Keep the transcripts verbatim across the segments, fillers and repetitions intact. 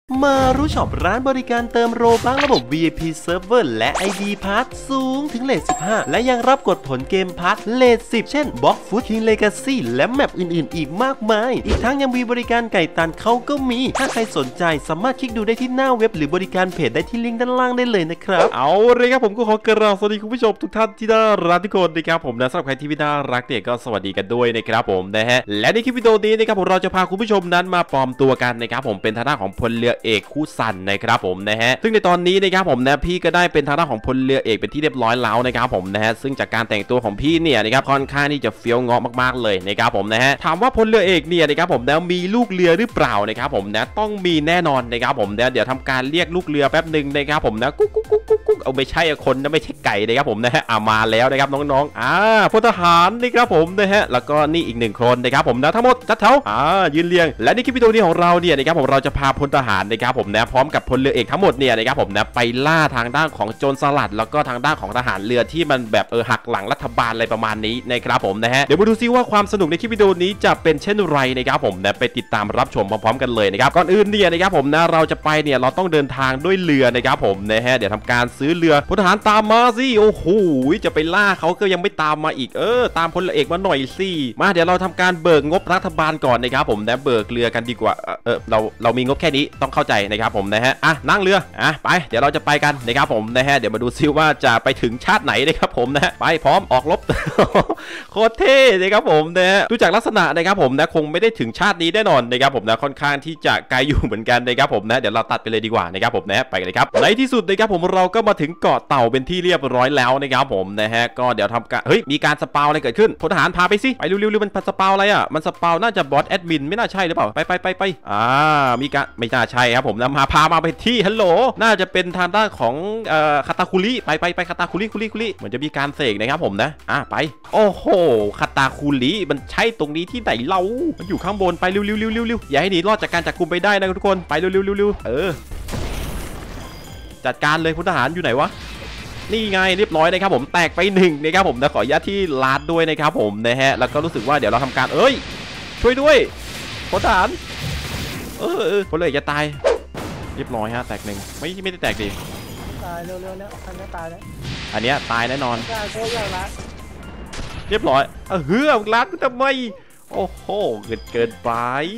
มารู้ช็อปร้านบริการเติมโรบัคระบบ วี ไอ พี Server และ ไอ ดี Pass สูงถึงเลทสิบห้าและยังรับกดผลเกมพาร์ทเลทสิบเช่น Blox Fruit King Legacy และแมปอื่นๆอีกมากมายอีกทั้งยังมีบริการไก่ตันเขาก็มีถ้าใครสนใจสามารถคลิกดูได้ที่หน้าเว็บหรือบริการเพจได้ที่ลิงก์ด้านล่างได้เลยนะครับเอาเลยครับผมก็ขอกราบสวัสดีคุณผู้ชมทุกท่านที่น่ารักทุกคนนะครับผมนะสำหรับใครที่น่ารักเนี่ยก็สวัสดีกันด้วยนะครับผมนะฮะและในคลิปวิดีโอนี้นะครับผมเราจะพาคุณผู้ชมนั้นมาปลอมตัวกันนะครับผมเป็นทางด้านของพลเรือเอกคุซันนะครับผมนะฮะซึ่งในตอนนี้นะครับผมนะพี่ก็ได้เป็นทางด้านของพลเรือเอกเป็นที่เรียบร้อยแล้วนะครับผมนะฮะซึ่งจากการแต่งตัวของพี่เนี่ยนะครับค่อนข้างที่จะเฟี้ยวเงาะมากๆเลยนะครับผมนะฮะถามว่าพลเรือเอกเนี่ยนะครับผมนะมีลูกเรือหรือเปล่านะครับผมนะต้องมีแน่นอนนะครับผมนะเดี๋ยวทำการเรียกลูกเรือแป๊บหนึ่งนะครับผมนะกุ๊กกุ๊กกุ๊กกุ๊กกุ๊กเอาไม่ใช่คนนะไม่ใช่ไก่นะครับผมนะฮะเอามาแล้วนะครับน้องๆอ่าพลทหารนะครับผมนะฮะแล้วก็นี่อีกหนึ่งคนนะครับผมนะทั้งหมดจัดแถวอ่ายืนเรียงและในคลิปวิดีโอนี้ของเราเนี่ยนะครับผมเราจะพาพลทหารนะครับผมนะพร้อมกับพลเรือเอกทั้งหมดเนี่ยนะครับผมนะไปล่าทางด้านของโจรสลัดแล้วก็ทางด้านของทหารเรือที่มันแบบเออหักหลังรัฐบาลอะไรประมาณนี้นะครับผมนะฮะเดี๋ยวมาดูซิว่าความสนุกในคลิปวิดีโอนี้จะเป็นเช่นไรนะครับผมนะไปติดตามรับชมพร้อมๆกันเลยนะครับก่อนอื่นเนี่ยนะครับผมนะเราจะไปเนี่ยเราต้องเดินทางด้วยเรือนะครับผมนะฮะเดี๋ยวทำการซื้อเรือพลทหารตามมาสิโอ้โหจะไปล่าเขาก็ยังไม่ตามมาอีกเออตามพลเอกมาหน่อยสิมาเดี๋ยวเราทำการเบิกงบรัฐบาลก่อนนะครับผมนะเบิกเรือกันดีกว่าเออเราเรามีงบแค่นี้ต้องเข้าใจนะครับผมนะฮะอ่ะนั่งเรืออ่ะไปเดี๋ยวเราจะไปกันนะครับผมนะฮะเดี๋ยวมาดูซิว่าจะไปถึงชาติไหนนะครับผมนะไปพร้อมออกรบ โคตรเท่นะครับผมนะฮะดูจากลักษณะนะครับผมนะคงไม่ได้ถึงชาตินี้แน่นอนนะครับผมนะค่อนข้างที่จะไกลอยู่เหมือนกันนะครับผมนะเดี๋ยวเราตัดไปเลยดีกว่านะครับผมนะไปกันเลยครับในที่สุดนะครับผมเราก็มาถึงเกาะเต่าเป็นที่เรียบร้อยแล้วนะครับผมนะฮะก็เดี๋ยวทำการเฮ้ยมีการสปาวอะไรเกิดขึ้นพลทหารพาไปสิไปเร็วๆมันสปาวอะไรอ่ะมันสปาวน่าจะบอสแอดมินไม่น่าใช่หรือเปล่าไปไปไปไปอ่ามีการไม่น่าใช่ครับผมนะมาพามาไปที่ฮัลโหลน่าจะเป็นทางด้านของเอ่อคาตาคุริไปไปไปคาตาคุริคุริคุริเหมือนจะมีการเสกนะครับผมนะอ่ะไปโอ้โหคาตาคุริมันใช่ตรงนี้ที่ไหนเรามันอยู่ข้างบนไปเร็วเร็วเร็วเร็วเร็วอย่าให้หนีรอดจากการจับกุมไปได้นะทุกคนไปเร็วเร็วเร็วเร็วเออจัดการเลยพลทหารอยู่ไหนวะนี่ไงเรียบร้อยนะครับผมแตกไปหนึ่งนะครับผมนะขออนุญาตที่ลาดด้วยนะครับผมนะฮะแล้วก็รู้สึกว่าเดี๋ยวเราทำการเอ้ยช่วยด้วยพลทหารเออเออพลเรือจะตายเรียบร้อยฮะแตกหนึ่งไม่ไม่ได้แตกดิตายเร็วๆแล้วอันนี้ตายแล้วอันเนี้ยตายแน่นอนตายโคตรใหญ่ละเรียบร้อยเออเฮือกรัดทำไมโอ้โหเกินเกินไป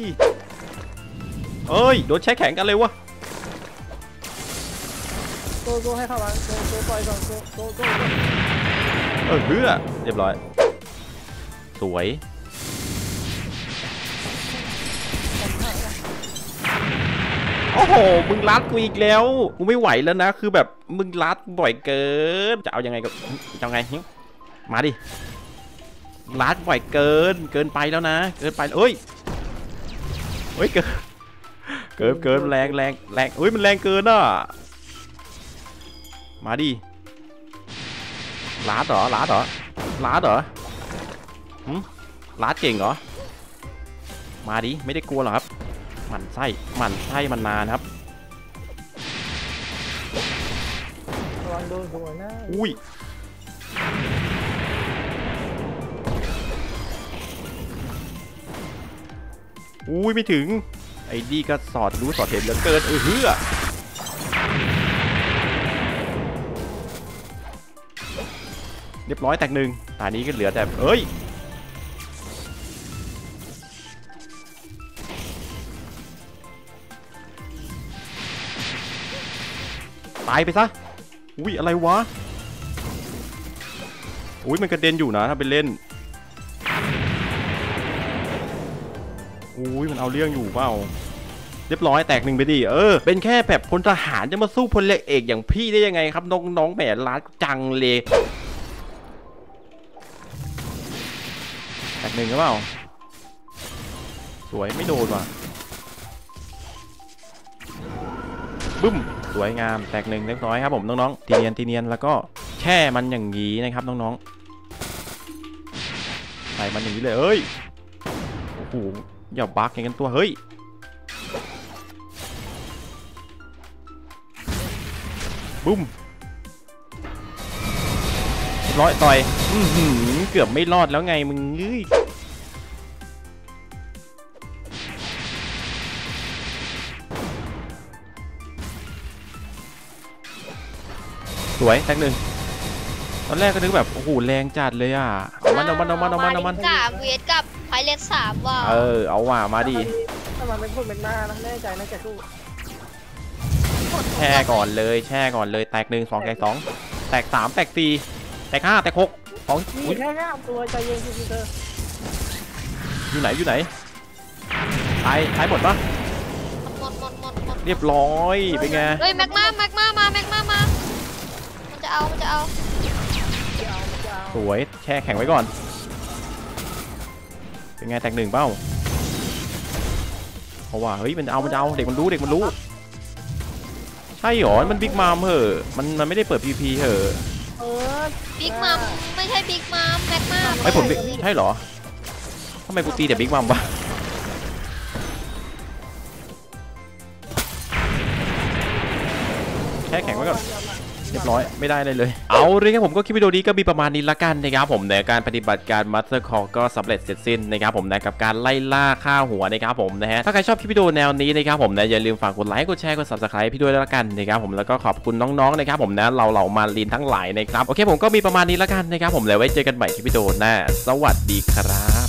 เอ้ยโดนแช่แข็งกันเลยวะโกโก้ให้เข้ามาโกโก้ปล่อยก่อนโกโก้โกเออเฮือเรียบร้อยสวยโอ้โหมึงรัดกูอีกแล้วกูไม่ไหวแล้วนะคือแบบมึงรัดบ่อยเกินจะเอายังไงก็จะเอาไงมาดิรัดบ่อยเกินเกินไปแล้วนะเกินไปเอ้ยเฮ้ยเกินเกินเกินแรงแรงแรงเฮ้ยมันแรงเกินอ่ะมาดิรัดเหรอรัดเหรอรัดเหรอหืมรัดเก่งเหรอมาดิไม่ได้กลัวหรอครับหมั่นไส้หมั่นไส้มันนานครับระวังโดนหัวนะอุ้ยอุ้ยไม่ถึงไอ้ดีก็สอดรู้สอดเห็นเหลือเกินเออเฮือเรียบร้อยแตกหนึ่งตอนนี้ก็เหลือแต่เอ้ยตายไปซะอุ้ยอะไรวะอุ้ยมันกระเด็นอยู่นะถ้าเป็นเล่นอุ้ยมันเอาเรื่องอยู่เปล่าเรียบร้อยแตกหนึ่งไปดิเออเป็นแค่แบบพลทหารจะมาสู้พลเรือเอกอย่างพี่ได้ยังไงครับน้องน้องแหมล้าจังเลยแตกหนึ่งหรือเปล่าสวยไม่โดนว่ะบึ้มสวยงามแตกหนึ่งเรียบร้อยครับผมน้องๆทีเนียนทีเนียนแล้วก็แช่มันอย่างนี้นะครับน้องๆใส่มันอย่างนี้เลยเอ้ยโอ้โหอย่าบักอย่างกันตัวเฮ้ยบึ้มร้อยต่อยอือหือเกือบไม่รอดแล้วไงมึงเอ้ยสวยแตกหนึ่งตอนแรกก็นึกแบบโอ้โหแรงจัดเลยอ่ะเอามันเอามันเอามันเอามันเอามันสามเวทกับไพเลสสามว่ะเออเอาว่ะมาดิถ้ามันเป็นพูดเป็นหน้านะแน่ใจนะแกสู้แช่ก่อนเลยแช่ก่อนเลยแตกหนึ่งสองแตกสองแตกสามแตกสี่แตกห้าแตกหกสองมีแค่ห้าตัวใจเย็นพี่เตอร์อยู่ไหนอยู่ไหนตายตายหมดปะหมดหมดหมดหมดเรียบร้อยเป็นไงเฮ้ยแม็กมาแม็กมามาแม็กมามามันจะเอามันจะเอาจะเอาจะเอาสวยแช่แข็งไว้ก่อนเป็นไงแตกหนึ่งเป้าเพราะว่าเฮ้ยมันจะเอามันจะเอาเด็กมันรู้เด็กมันรู้ใช่หรอมันบิ๊กมามเหอะมันมันไม่ได้เปิดพีพีเหอะเออบิ๊กมัมไม่ใช่บิ๊กมัมแม็กมาไอ้ผมใช่หรอทำไมกูตีแต่บิ๊กมัมวะแช่แข็งไว้ก่อนเรียบร้อยไม่ได้เลยเลยเอาเลยครับผมก็คลิปวิดีโอนี้ก็มีประมาณนี้ละกันนะครับผมในการปฏิบัติการมัตเตอร์คอร์ก็สำเร็จเสร็จสิ้นนะครับผมนะกับการไล่ล่าฆ่าหัวนะครับผมนะฮะถ้าใครชอบคลิปวิดีโอแนวนี้นะครับผมนะอย่าลืมฝากกดไลค์กดแชร์กด ซับสไครบ์ พี่ด้วยละกันนะครับผมแล้วก็ขอบคุณน้องๆนะครับผมนะเราเหล่ามาลีนทั้งหลายนะครับโอเคผมก็มีประมาณนี้ละกันนะครับผมแล้วไว้เจอกันใหม่คลิปวิดีโอหน้าสวัสดีครับ